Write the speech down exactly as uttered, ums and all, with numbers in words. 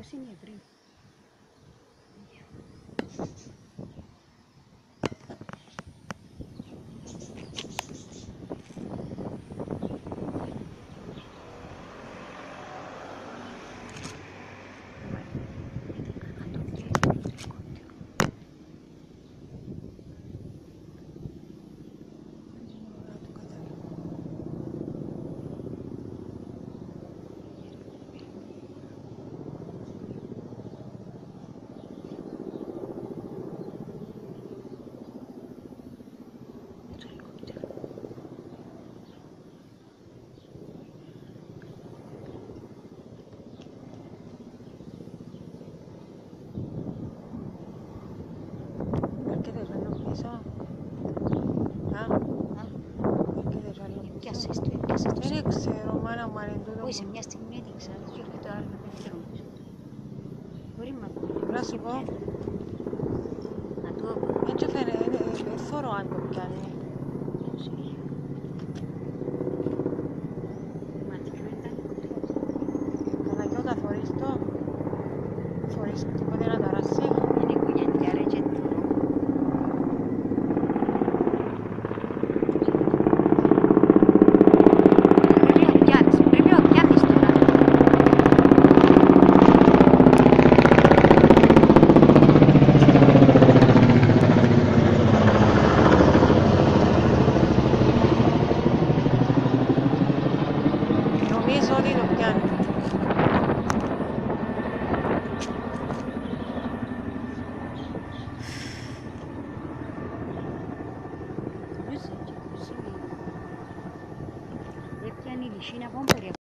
Πώς είναι ευρύ. Δεν ξέρω, μάνα μου, αν είναι τούτο. Όχι, σε μια στιγμή έδειξα και όχι το άλλο, δεν ξέρω. Μπορεί να Να σου πω. Να το πω. Έτσι φαίνεται, δεν θωρώ αν το πιάνει. Παναγιώτα, θωρείς το. Θωρείς τίποτε να ταράσει. Είναι οικογένεια, ρε, και το. Νομίζω ότι το πιάνει. Δεν πιάνει η λυσίνα, πόμπερε.